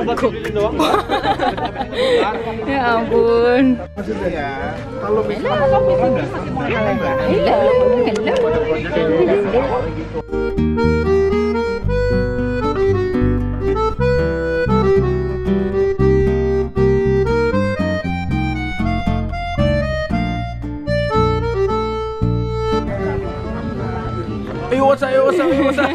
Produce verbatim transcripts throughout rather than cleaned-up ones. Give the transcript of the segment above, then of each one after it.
Ya ampun. Kalau misalnya Ayo what's up, ayo what's up, ayo what's up.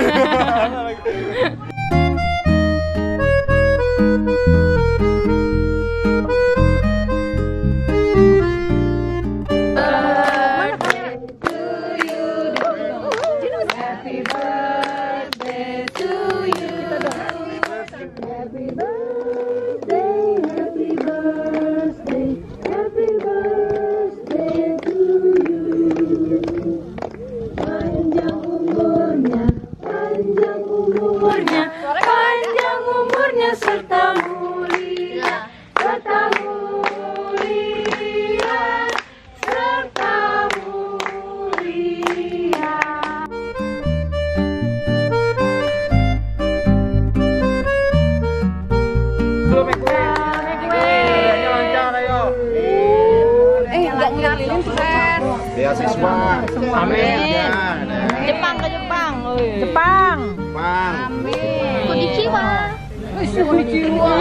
beasiswa. Amin. Jepang ke Jepang. Jepang. Jepang. Amin. Konnichiwa. Konnichiwa.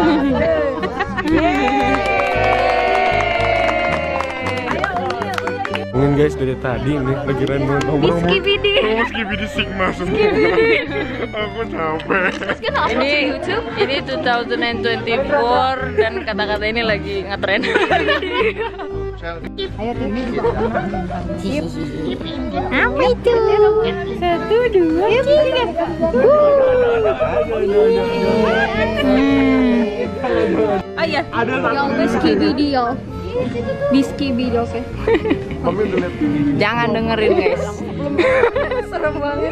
Mungkin guys dari tadi nih lagi random ngomong-ngomong. Skibidi. Oh, Skibidi Sigma semua. Aku capek. Ini YouTube. Ini dua ribu dua puluh empat dan kata-kata ini lagi ngetren. Apa itu? Satu, dua, tiga. Oh iya. Ada satu. Yang Skibidi yo. Di Skibidi oke. Kami udah lihat ini. Jangan dengerin guys. Serem banget.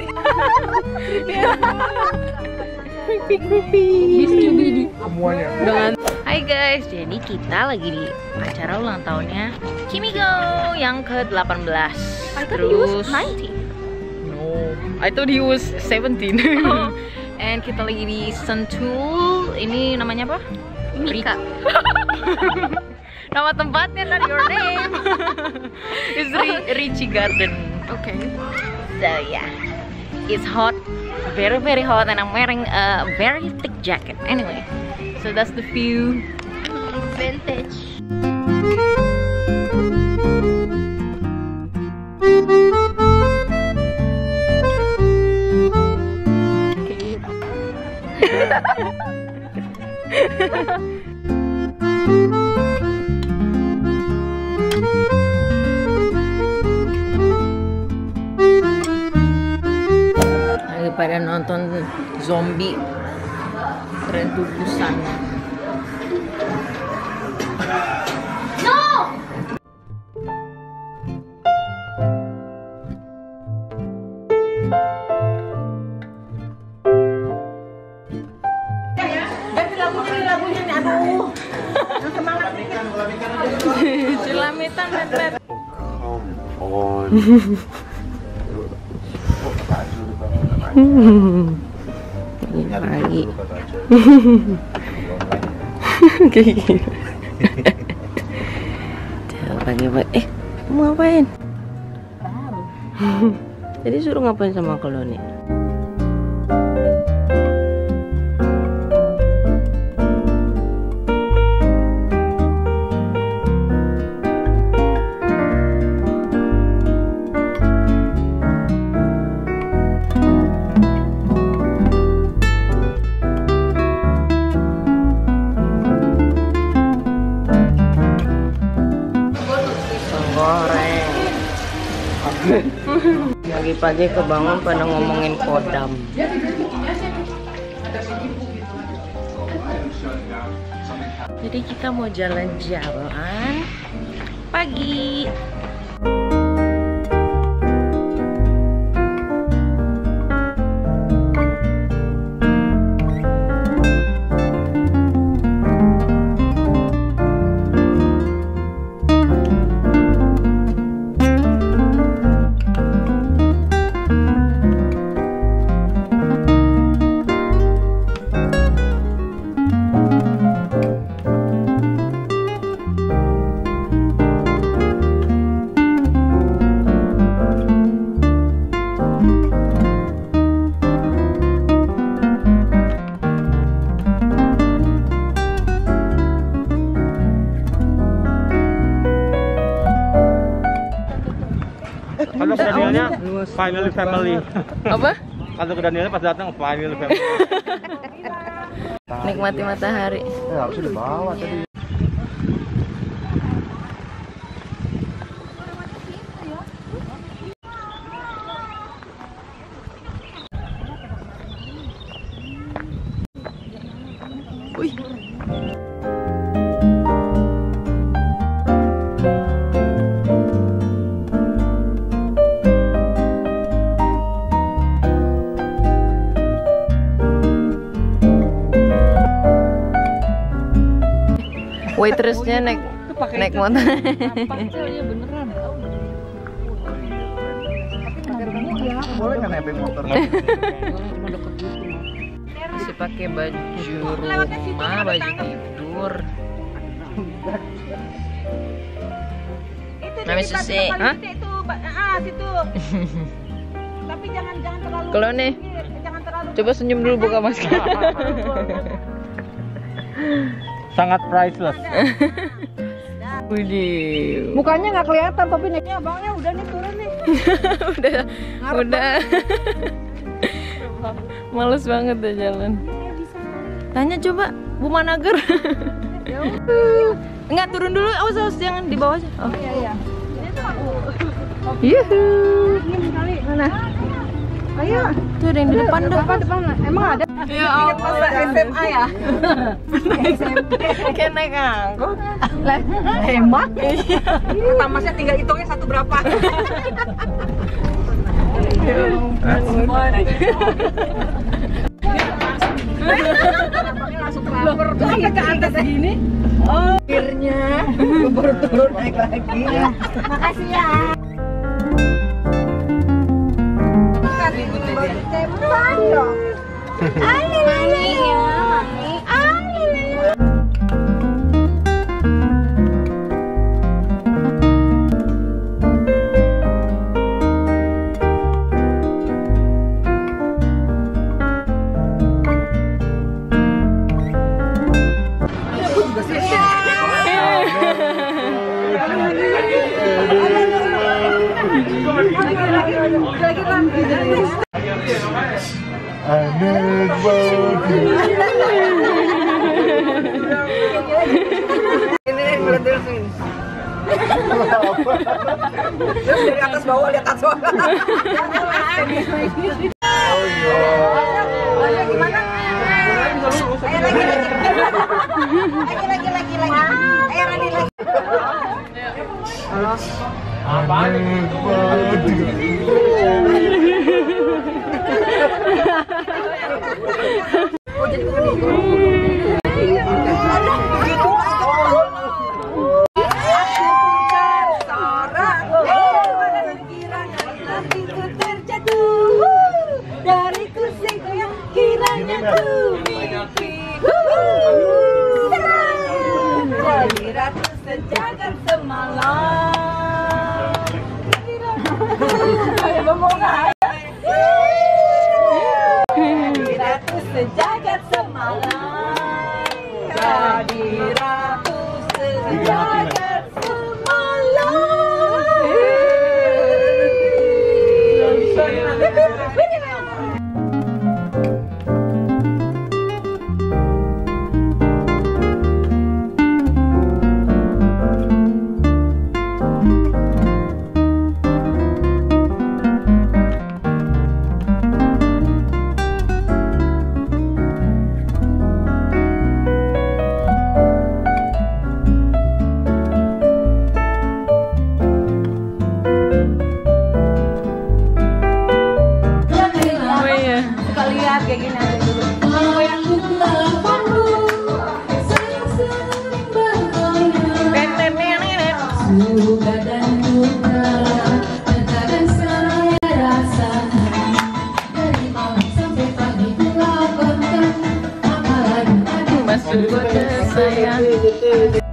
Di Skibidi. Semuanya. Dengan Hai guys, jadi kita lagi di acara ulang tahunnya Kimiko yang ke delapan belas. Terus No, I thought he was seventeen. And kita lagi di Sentul. Ini namanya apa? Mika. Nama tempatnya kan your name. It's Ri Richie Garden. Oke. So yeah, it's hot, very very hot, and I'm wearing a very thick jacket. Anyway, so that's the view. Vintage. Lagi pada nonton zombie Tren to Busan. Cilamitan net-net. Oh. Pagi. Kayak gitu. Pagi pak. Eh, mau ngapain? Jadi suruh ngapain sama kalau nih? Pagi-pagi kebangun pada ngomongin kodam. Jadi kita mau jalan-jalan pagi. Finally family. Apa? Kata ke Daniel pas datang finally family. Nikmati matahari. Ya, harusnya dibawa tadi. Wih. Waitressnya naik naik motor. Boleh kan nebeng motor? Masih pakai baju rumah, baju tidur. Nami susi, hah? Itu, ah, situ. Tapi jangan jangan terlalu. Kalau nih, Jangan terlalu. coba senyum dulu buka masker. Sangat priceless. Widih. Mukanya nggak kelihatan tapi naiknya abangnya udah nih turun nih. Udah, udah. Males banget deh jalan. Tanya coba Bu Manager. Enggak, turun dulu. Awas, awas, jangan di bawah aja. Oh Iya iya. Ini tuh aku. Yuhu. Ini kali mana? Ayo. Tuh ada yang di depan dah. Depan depan. Emang ada? Ya Allah. Masa S M A ya? Kayak naik angkot. Hemat. Tamasnya tinggal hitungnya satu berapa. Langsung lapar. Sampai ke atas gini. Oh, akhirnya baru turun naik lagi. Makasih ya. Ali, mami ya, mami. Ali. Anak bodi. Ini meletus ini. Terus dari atas bawah lihat atas bawah. Oh iya. Gimana? Ayo lagi lagi lagi lagi lagi. Ayo Rani lagi. Anak bodi. Oh jadi bukan itu. Dariku sing yang kiranya ku mimpi. Jadi ratu sejagat semalam. Ayo bombongan. Ratu sejagat semalam. Jadi ratu sejagat kayak gini aja dulu. Masuk ke saya.